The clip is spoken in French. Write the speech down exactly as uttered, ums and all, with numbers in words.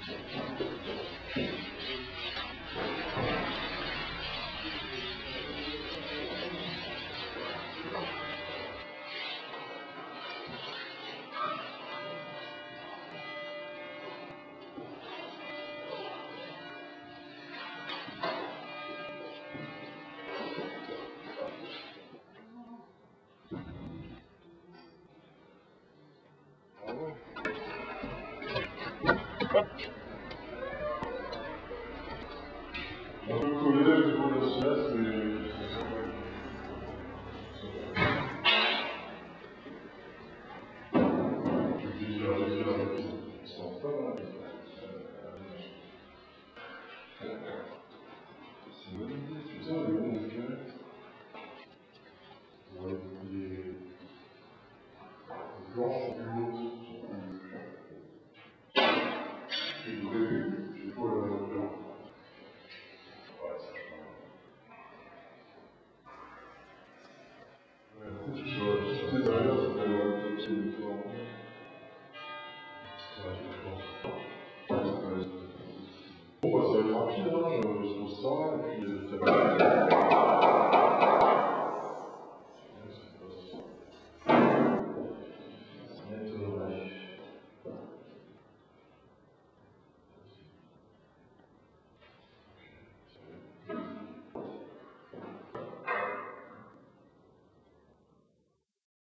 On peut coller le niveau de la sieste et... Je dis, j'ai arrêté la routine. Sans ça, là. C'est une bonne idée, c'est ça, les bons effets. Ouais, les... blanches sont plus hautes. Et vous avez vu, j'ai pas la hauteur. Ouais, ça change. Ouais, tu vois, si c'est derrière, ça peut avoir un petit peu. Ouais, je pense. Bon, bah, ça va être rapide, hein, je pose ça, et puis ça va.